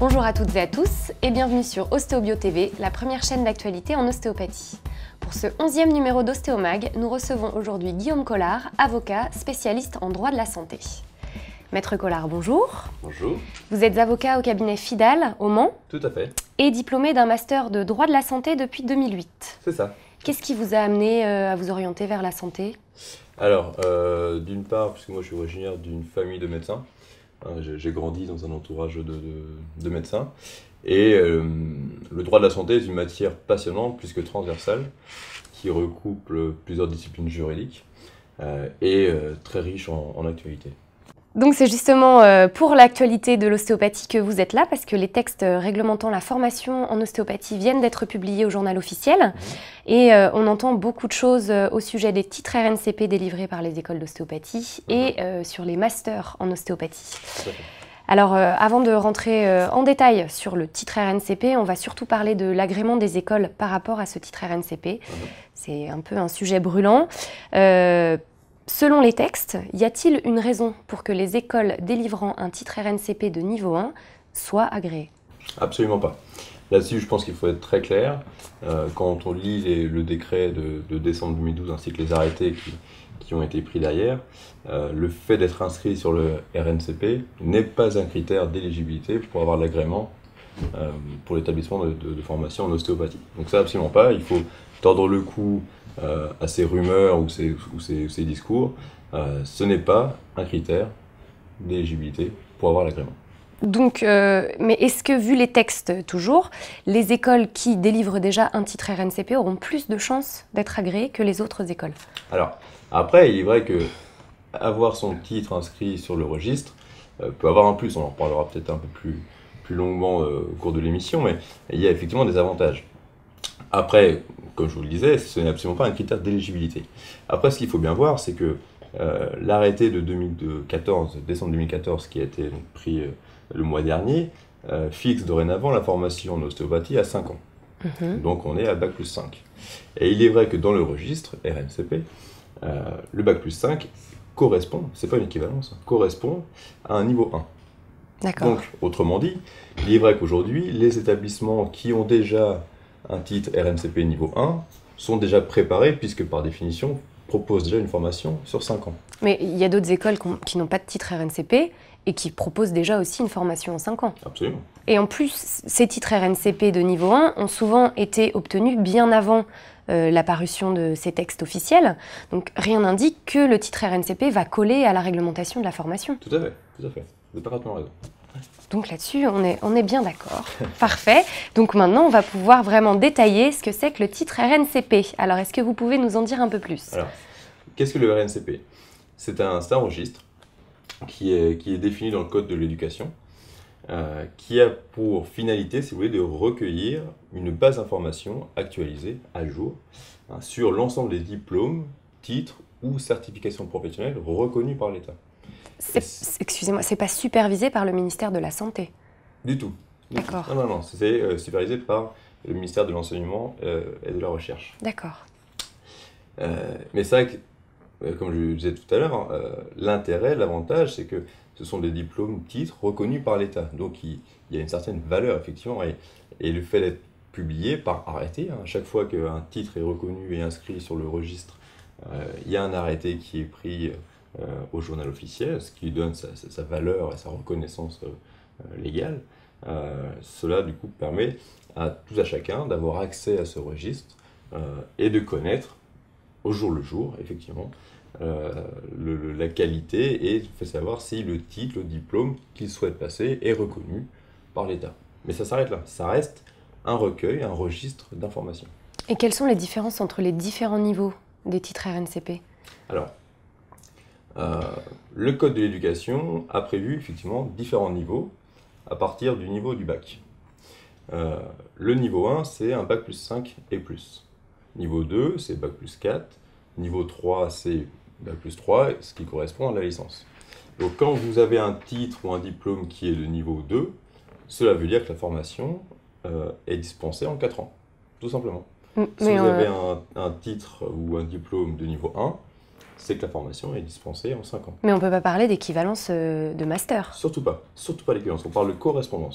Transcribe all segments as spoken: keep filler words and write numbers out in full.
Bonjour à toutes et à tous et bienvenue sur Ostéobio T V, la première chaîne d'actualité en ostéopathie. Pour ce onzième numéro d'Ostéomag, nous recevons aujourd'hui Guillaume Collard, avocat spécialiste en droit de la santé. Maître Collard, bonjour. Bonjour. Vous êtes avocat au cabinet Fidal, au Mans. Tout à fait. Et diplômé d'un master de droit de la santé depuis deux mille huit. C'est ça. Qu'est-ce qui vous a amené euh, à vous orienter vers la santé? Alors, euh, d'une part, puisque moi je suis originaire d'une famille de médecins, hein, j'ai grandi dans un entourage de, de, de médecins, et euh, le droit de la santé est une matière passionnante, plus que transversale, qui recoupe plusieurs disciplines juridiques euh, et euh, très riche en, en actualité. Donc c'est justement euh, pour l'actualité de l'ostéopathie que vous êtes là, parce que les textes réglementant la formation en ostéopathie viennent d'être publiés au journal officiel. Mmh. Et euh, on entend beaucoup de choses euh, au sujet des titres R N C P délivrés par les écoles d'ostéopathie mmh. et euh, sur les masters en ostéopathie. Mmh. Alors euh, avant de rentrer euh, en détail sur le titre R N C P, on va surtout parler de l'agrément des écoles par rapport à ce titre R N C P. Mmh. C'est un peu un sujet brûlant. Euh, Selon les textes, y a-t-il une raison pour que les écoles délivrant un titre R N C P de niveau un soient agréées? Absolument pas. Là-dessus, je pense qu'il faut être très clair. Euh, quand on lit les, le décret de, de décembre deux mille douze ainsi que les arrêtés qui, qui ont été pris derrière, euh, le fait d'être inscrit sur le R N C P n'est pas un critère d'éligibilité pour avoir l'agrément euh, pour l'établissement de, de, de formation en ostéopathie. Donc ça, absolument pas. Il faut tordre le cou Euh, à ces rumeurs ou ces, ou ces, ces discours, euh, ce n'est pas un critère d'éligibilité pour avoir l'agrément. Donc, euh, mais est-ce que, vu les textes toujours, les écoles qui délivrent déjà un titre R N C P auront plus de chances d'être agréées que les autres écoles? Alors, après, il est vrai que avoir son titre inscrit sur le registre euh, peut avoir un plus. On en reparlera peut-être un peu plus, plus longuement euh, au cours de l'émission, mais il y a effectivement des avantages. Après, comme je vous le disais, ce n'est absolument pas un critère d'éligibilité. Après, ce qu'il faut bien voir, c'est que euh, l'arrêté de deux mille quatorze, décembre deux mille quatorze, qui a été donc, pris euh, le mois dernier, euh, fixe dorénavant la formation en ostéopathie à cinq ans. Mmh. Donc on est à bac plus cinq. Et il est vrai que dans le registre R N C P, euh, le bac plus cinq correspond, c'est pas une équivalence, correspond à un niveau un. D'accord. Donc, autrement dit, il est vrai qu'aujourd'hui, les établissements qui ont déjà un titre R N C P niveau un sont déjà préparés puisque par définition proposent déjà une formation sur cinq ans. Mais il y a d'autres écoles qui n'ont pas de titre R N C P et qui proposent déjà aussi une formation en cinq ans. Absolument. Et en plus, ces titres R N C P de niveau un ont souvent été obtenus bien avant euh, la parution de ces textes officiels. Donc rien n'indique que le titre R N C P va coller à la réglementation de la formation. Tout à fait, tout à fait. Vous avez parfaitement raison. Donc là-dessus, on est, on est bien d'accord. Parfait. Donc maintenant, on va pouvoir vraiment détailler ce que c'est que le titre R N C P. Alors, est-ce que vous pouvez nous en dire un peu plus? Alors, qu'est-ce que le R N C P? C'est un, un registre qui est, qui est défini dans le Code de l'éducation, euh, qui a pour finalité, si vous voulez, de recueillir une base d'informations actualisée, à jour, hein, sur l'ensemble des diplômes, titres ou certifications professionnelles reconnus par l'État. Excusez-moi, c'est pas supervisé par le ministère de la Santé? Du tout. D'accord. Non, non, non, c'est euh, supervisé par le ministère de l'Enseignement euh, et de la Recherche. D'accord. Euh, mais c'est vrai que, euh, comme je le disais tout à l'heure, euh, l'intérêt, l'avantage, c'est que ce sont des diplômes, titres reconnus par l'État. Donc il, il y a une certaine valeur, effectivement, et, et le fait d'être publié par arrêté, hein, à chaque fois qu'un titre est reconnu et inscrit sur le registre, euh, il y a un arrêté qui est pris Euh, au journal officiel, ce qui lui donne sa, sa, sa valeur et sa reconnaissance euh, légale. Euh, cela, du coup, permet à tout à chacun d'avoir accès à ce registre euh, et de connaître au jour le jour, effectivement, euh, le, le, la qualité et fait savoir si le titre, le diplôme qu'il souhaite passer est reconnu par l'État. Mais ça s'arrête là. Ça reste un recueil, un registre d'informations. Et quelles sont les différences entre les différents niveaux des titres R N C P? Alors, Euh, le Code de l'éducation a prévu effectivement différents niveaux à partir du niveau du bac. Euh, le niveau un, c'est un bac plus cinq et plus. Niveau deux, c'est bac plus quatre. Niveau trois, c'est bac plus trois, ce qui correspond à la licence. Donc quand vous avez un titre ou un diplôme qui est de niveau deux, cela veut dire que la formation euh, est dispensée en quatre ans, tout simplement. Mais si vous euh... avez un, un titre ou un diplôme de niveau un, c'est que la formation est dispensée en cinq ans. Mais on ne peut pas parler d'équivalence euh, de master. Surtout pas, surtout pas l'équivalence, on parle de correspondance.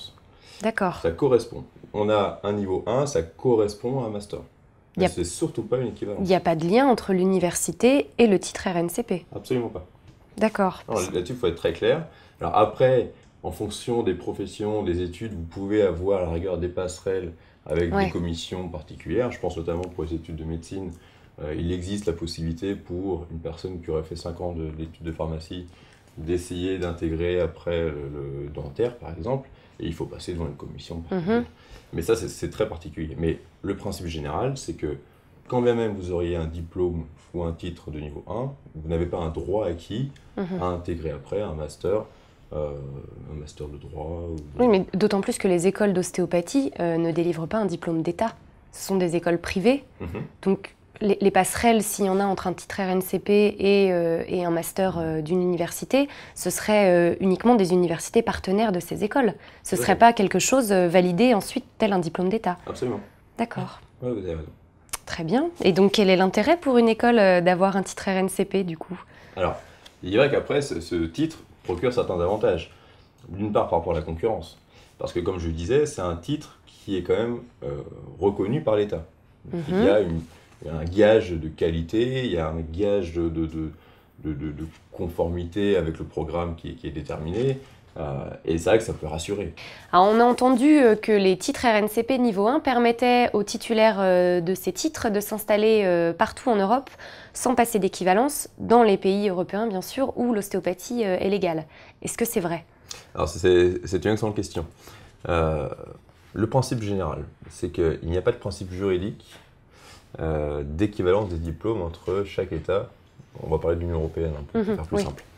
D'accord. Ça correspond. On a un niveau un, ça correspond à un master. Mais a... c'est surtout pas une équivalence. Il n'y a pas de lien entre l'université et le titre R N C P? Absolument pas. D'accord. Là-dessus, il faut être très clair. Alors après, en fonction des professions, des études, vous pouvez avoir à la rigueur des passerelles avec ouais. des commissions particulières. Je pense notamment pour les études de médecine, euh, il existe la possibilité pour une personne qui aurait fait cinq ans d'études de, de pharmacie d'essayer d'intégrer après le, le dentaire, par exemple, et il faut passer devant une commission. Mm-hmm. Mais ça, c'est très particulier. Mais le principe général, c'est que quand bien même vous auriez un diplôme ou un titre de niveau un, vous n'avez pas un droit acquis mm-hmm. à intégrer après un master, euh, un master de droit. Ou de... Oui, mais d'autant plus que les écoles d'ostéopathie euh, ne délivrent pas un diplôme d'État. Ce sont des écoles privées. Mm-hmm. Donc, les, les passerelles, s'il y en a entre un titre R N C P et, euh, et un master euh, d'une université, ce serait euh, uniquement des universités partenaires de ces écoles. Ce ne serait pas quelque chose euh, validé ensuite tel un diplôme d'État. Absolument. D'accord. Oui, vous avez raison. Très bien. Et donc, quel est l'intérêt pour une école euh, d'avoir un titre R N C P, du coup? Alors, il est vrai qu'après, ce, ce titre procure certains avantages. D'une part, par rapport à la concurrence. Parce que, comme je le disais, c'est un titre qui est quand même euh, reconnu par l'État. Mm-hmm. Il y a une... Il y a un gage de qualité, il y a un gage de, de, de, de, de, de conformité avec le programme qui est, qui est déterminé. Euh, et c'est vrai que ça peut rassurer. Alors on a entendu que les titres R N C P niveau un permettaient aux titulaires de ces titres de s'installer partout en Europe sans passer d'équivalence, dans les pays européens bien sûr, où l'ostéopathie est légale. Est-ce que c'est vrai? Alors c'est une excellente question. Euh, le principe général, c'est qu'il n'y a pas de principe juridique Euh, d'équivalence des diplômes entre chaque État. On va parler de l'Union européenne hein, pour mmh, faire plus oui. simple.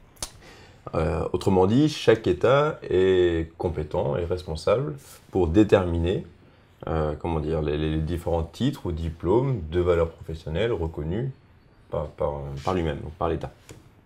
Euh, autrement dit, chaque État est compétent et responsable pour déterminer euh, comment dire, les, les différents titres ou diplômes de valeur professionnelle reconnus par, par, par lui-même, donc par l'État.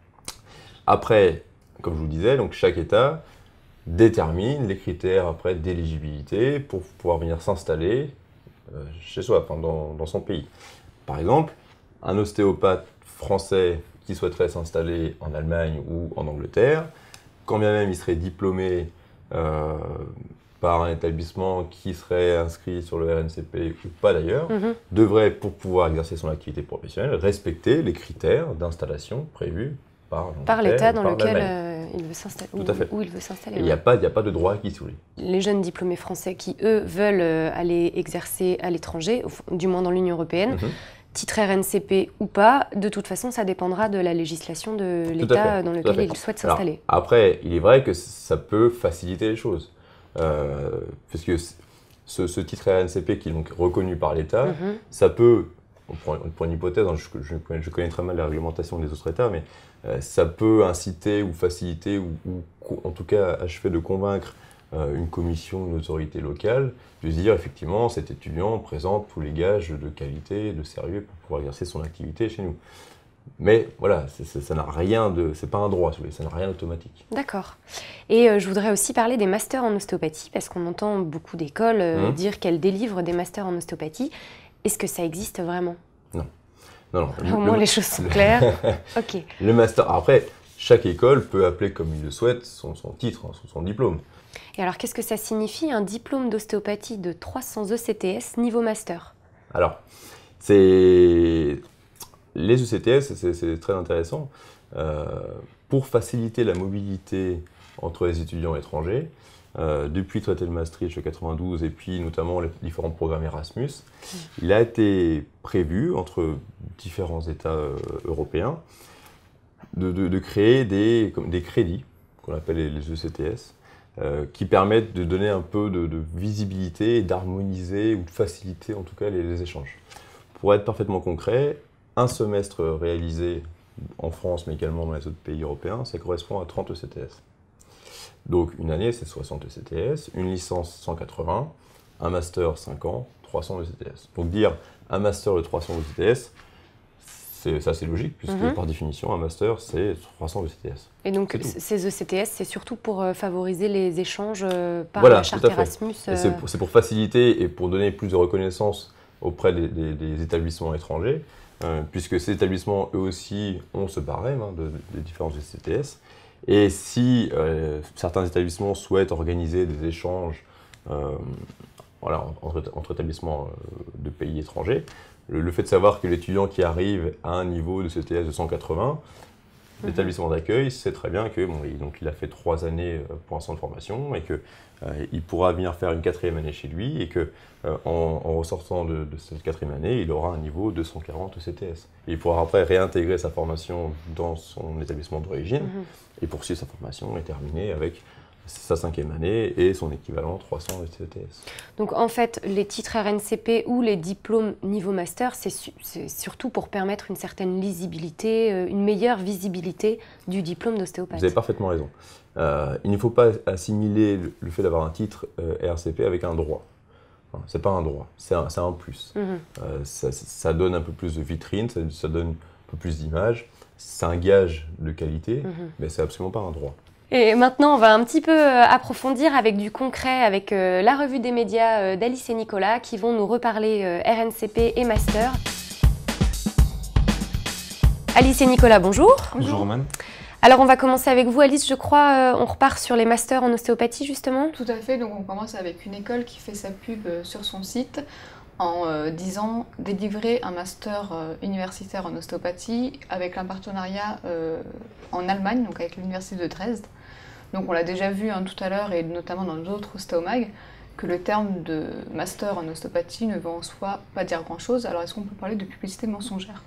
Après, comme je vous le disais, donc chaque État détermine les critères après d'éligibilité pour pouvoir venir s'installer chez soi, enfin dans, dans son pays. Par exemple, un ostéopathe français qui souhaiterait s'installer en Allemagne ou en Angleterre, quand bien même il serait diplômé euh, par un établissement qui serait inscrit sur le R N C P ou pas d'ailleurs, mm-hmm. devrait, pour pouvoir exercer son activité professionnelle, respecter les critères d'installation prévus par, par l'État dans lequel euh, il veut s'installer. Tout à fait. Où il veut s'installer. Il n'y a, a pas de droit acquis sous lui. Les jeunes diplômés français qui, eux, veulent aller exercer à l'étranger, du moins dans l'Union européenne, mmh. titre R N C P ou pas, de toute façon, ça dépendra de la législation de l'État dans lequel ils souhaitent s'installer. Après, il est vrai que ça peut faciliter les choses. Euh, puisque ce, ce titre R N C P qui est donc reconnu par l'État, mmh. ça peut... On prend, on prend une hypothèse, hein, je, je, je connais très mal la réglementation des autres États, mais euh, ça peut inciter ou faciliter ou, ou en tout cas achever de convaincre euh, une commission, une autorité locale de se dire effectivement cet étudiant présente tous les gages de qualité, de sérieux pour pouvoir exercer son activité chez nous. Mais voilà, c est, c est, ça n'a rien de, c'est pas un droit, ça n'a rien d'automatique. D'accord. Et euh, je voudrais aussi parler des masters en ostéopathie parce qu'on entend beaucoup d'écoles euh, mmh. dire qu'elles délivrent des masters en ostéopathie. Est-ce que ça existe vraiment? Non. non, non. Au moins, les choses sont claires. Ok. Le master. Après, chaque école peut appeler comme il le souhaite son, son titre, son, son diplôme. Et alors, qu'est-ce que ça signifie un diplôme d'ostéopathie de trois cents E C T S niveau master? Alors, c'est les E C T S, c'est très intéressant. Euh, pour faciliter la mobilité entre les étudiants étrangers, Euh, depuis le traité de Maastricht en quatre-vingt-douze et puis notamment les différents programmes Erasmus, mmh. il a été prévu entre différents États euh, européens de, de, de créer des, comme, des crédits, qu'on appelle les, les E C T S, euh, qui permettent de donner un peu de, de visibilité et d'harmoniser ou de faciliter en tout cas les, les échanges. Pour être parfaitement concret, un semestre réalisé en France mais également dans les autres pays européens, ça correspond à trente E C T S. Donc une année c'est soixante E C T S, une licence cent quatre-vingts, un master cinq ans, trois cents E C T S. Donc dire un master de trois cents E C T S, c'est assez logique puisque mm-hmm. par définition un master c'est trois cents E C T S. Et donc ces E C T S c'est surtout pour euh, favoriser les échanges euh, par voilà, la charte Erasmus euh... C'est pour, pour faciliter et pour donner plus de reconnaissance auprès des, des, des établissements étrangers, euh, puisque ces établissements eux aussi ont ce barème hein, de, de, des différents E C T S. Et si euh, certains établissements souhaitent organiser des échanges euh, voilà, entre, entre établissements de pays étrangers. Le, le fait de savoir que l'étudiant qui arrive à un niveau de C T S de cent quatre-vingts, l'établissement d'accueil sait très bien que bon, il, donc, il a fait trois années pour un centre de formation et qu'il euh, pourra venir faire une quatrième année chez lui et qu'en euh, en ressortant de, de cette quatrième année, il aura un niveau de cent quarante C T S. Et il pourra après réintégrer sa formation dans son établissement d'origine mm-hmm. et poursuivre sa formation et terminer avec sa cinquième année et son équivalent trois cents C T S. Donc en fait, les titres R N C P ou les diplômes niveau master, c'est su surtout pour permettre une certaine lisibilité, une meilleure visibilité du diplôme d'ostéopathe. Vous avez parfaitement raison. Euh, il ne faut pas assimiler le, le fait d'avoir un titre euh, R C P avec un droit. Ce n'est pas un droit, c'est un, un plus. Mmh. Euh, ça, ça donne un peu plus de vitrine, ça, ça donne un peu plus d'image. C'est un gage de qualité, mmh. mais c'est absolument pas un droit. Et maintenant, on va un petit peu approfondir avec du concret, avec euh, la revue des médias euh, d'Alice et Nicolas qui vont nous reparler euh, R N C P et Master. Alice et Nicolas, bonjour. Bonjour Romane. Alors on va commencer avec vous Alice, je crois, euh, on repart sur les masters en ostéopathie justement. Tout à fait, donc on commence avec une école qui fait sa pub sur son site en euh, disant délivrer un master euh, universitaire en ostéopathie avec un partenariat euh, en Allemagne, donc avec l'université de Dresde. Donc on l'a déjà vu hein, tout à l'heure et notamment dans d'autres ostéomags, que le terme de master en ostéopathie ne veut en soi pas dire grand-chose. Alors est-ce qu'on peut parler de publicité mensongère?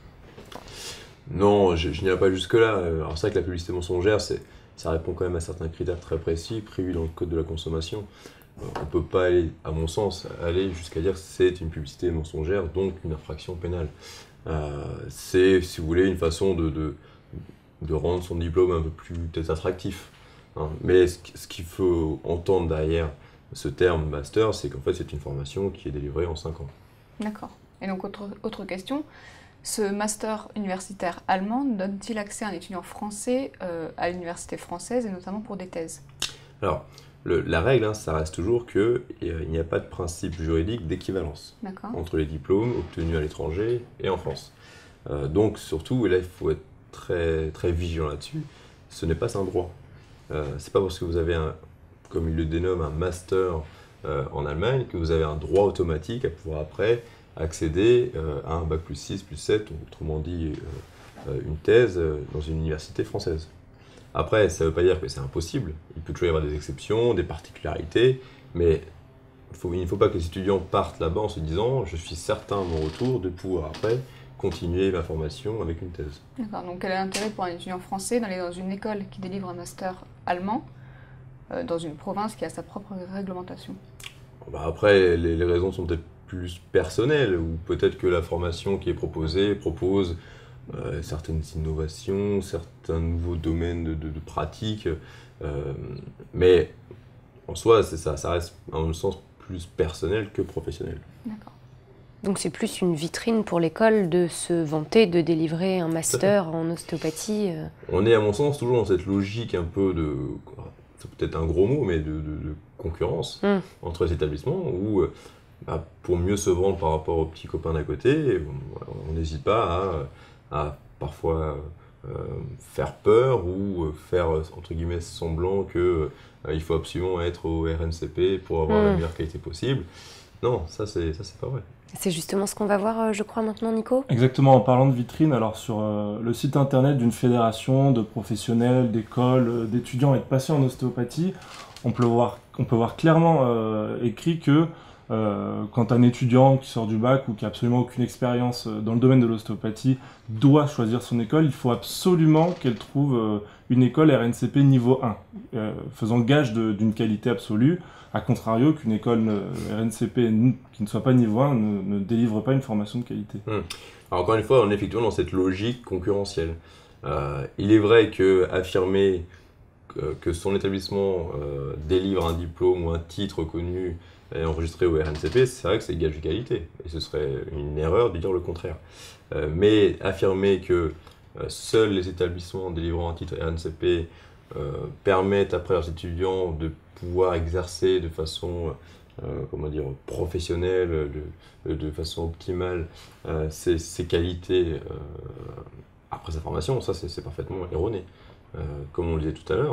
Non, je, je n'irai pas jusque-là. Alors c'est vrai que la publicité mensongère, ça répond quand même à certains critères très précis prévus dans le code de la consommation. On ne peut pas aller, à mon sens, aller jusqu'à dire que c'est une publicité mensongère, donc une infraction pénale. Euh, c'est, si vous voulez, une façon de, de, de rendre son diplôme un peu plus peut-être attractif. Hein. Mais ce, ce qu'il faut entendre derrière ce terme master, c'est qu'en fait c'est une formation qui est délivrée en cinq ans. D'accord. Et donc autre, autre question, ce master universitaire allemand donne-t-il accès à un étudiant français euh, à l'université française et notamment pour des thèses? Alors, le, la règle, hein, ça reste toujours qu'il n'y a pas de principe juridique d'équivalence entre les diplômes obtenus à l'étranger et en France. Euh, donc surtout, et là il faut être très, très vigilant là-dessus, ce n'est pas un droit. Euh, c'est pas parce que vous avez, un, comme il le dénomme, un master euh, en Allemagne que vous avez un droit automatique à pouvoir après accéder euh, à un bac plus six, plus sept, autrement dit euh, une thèse euh, dans une université française. Après, ça ne veut pas dire que c'est impossible, il peut toujours y avoir des exceptions, des particularités, mais faut, il ne faut pas que les étudiants partent là-bas en se disant « je suis certain à mon retour de pouvoir après continuer ma formation avec une thèse ». D'accord, donc quel est l'intérêt pour un étudiant français d'aller dans une école qui délivre un master allemand euh, dans une province qui a sa propre réglementation? Bah après, les, les raisons sont peut-être plus personnelles, ou peut-être que la formation qui est proposée propose euh, certaines innovations, certains nouveaux domaines de, de, de pratique, euh, mais en soi, ça, ça reste à mon sens plus personnel que professionnel. D'accord. Donc c'est plus une vitrine pour l'école de se vanter de délivrer un master en ostéopathie. Euh... On est à mon sens toujours dans cette logique un peu de, c'est peut-être un gros mot, mais de, de, de concurrence mm. entre les établissements où bah, pour mieux se vendre par rapport aux petits copains d'à côté, on n'hésite pas à, à parfois euh, faire peur ou faire entre guillemets semblant que euh, il faut absolument être au R N C P pour avoir mm. la meilleure qualité possible. Non, ça c'est ça c'est pas vrai. C'est justement ce qu'on va voir, je crois, maintenant, Nico. Exactement, en parlant de vitrine, alors sur euh, le site internet d'une fédération de professionnels, d'écoles, d'étudiants et de patients en ostéopathie, on peut voir, on peut voir clairement euh, écrit que euh, quand un étudiant qui sort du bac ou qui n'a absolument aucune expérience dans le domaine de l'ostéopathie doit choisir son école, il faut absolument qu'elle trouve euh, une école R N C P niveau un, euh, faisant gage d'une qualité absolue. A contrario, qu'une école R N C P qui ne soit pas niveau un ne, ne délivre pas une formation de qualité. Hum. Alors encore une fois, on est effectivement dans cette logique concurrentielle. Euh, il est vrai qu'affirmer que, que son établissement euh, délivre un diplôme ou un titre reconnu et enregistré au R N C P, c'est vrai que c'est gage de qualité. Et ce serait une erreur de dire le contraire. Euh, mais affirmer que euh, seuls les établissements délivrant un titre R N C P euh, permettent après à leurs étudiants de pouvoir exercer de façon euh, comment dire, professionnelle, de, de façon optimale euh, ses, ses qualités euh, après sa formation, ça c'est parfaitement erroné. Euh, comme on le disait tout à l'heure,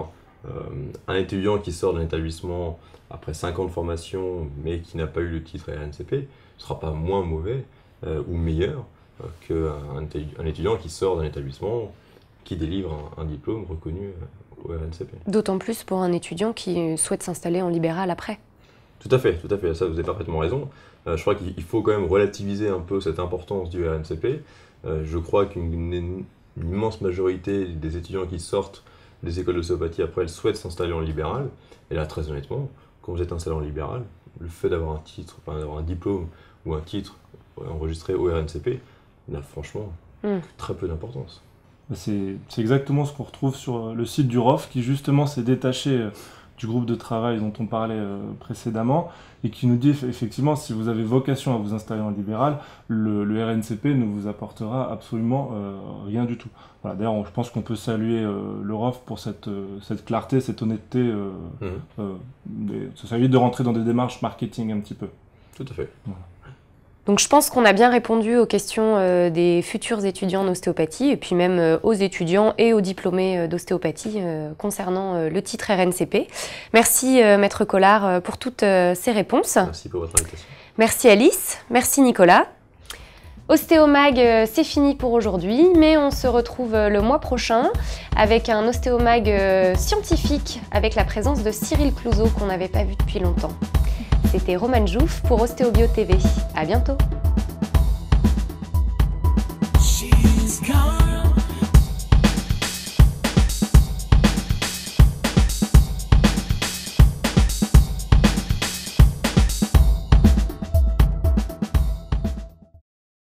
Euh, un étudiant qui sort d'un établissement après cinq ans de formation, mais qui n'a pas eu le titre R N C P, ne sera pas moins mauvais euh, ou meilleur euh, qu'un un étudiant qui sort d'un établissement qui délivre un, un diplôme reconnu euh, au R N C P. D'autant plus pour un étudiant qui souhaite s'installer en libéral après. Tout à fait, tout à fait, ça vous avez parfaitement raison. Euh, je crois qu'il faut quand même relativiser un peu cette importance du R N C P. Euh, je crois qu'une une, une immense majorité des étudiants qui sortent des écoles d'ostéopathie après, elles souhaitent s'installer en libéral. Et là, très honnêtement, quand vous êtes installé en libéral, le fait d'avoir un titre, enfin, d'avoir un diplôme ou un titre enregistré au R N C P n'a franchement mm. très peu d'importance. C'est exactement ce qu'on retrouve sur le site du R O F, qui justement s'est détaché du groupe de travail dont on parlait précédemment, et qui nous dit effectivement, si vous avez vocation à vous installer en libéral, le, le R N C P ne vous apportera absolument euh, rien du tout. Voilà, d'ailleurs, je pense qu'on peut saluer euh, le R O F pour cette, euh, cette clarté, cette honnêteté. Euh, mmh. euh, des, ça évite de rentrer dans des démarches marketing un petit peu. Tout à fait. Voilà. Donc je pense qu'on a bien répondu aux questions euh, des futurs étudiants en ostéopathie et puis même euh, aux étudiants et aux diplômés euh, d'ostéopathie euh, concernant euh, le titre R N C P. Merci euh, Maître Collard euh, pour toutes euh, ces réponses. Merci pour votre invitation. Merci Alice, merci Nicolas. Ostéomag, euh, c'est fini pour aujourd'hui, mais on se retrouve euh, le mois prochain avec un Ostéomag euh, scientifique avec la présence de Cyril Clouzot qu'on n'avait pas vu depuis longtemps. C'était Romane Jouff pour Ostéobio T V. À bientôt.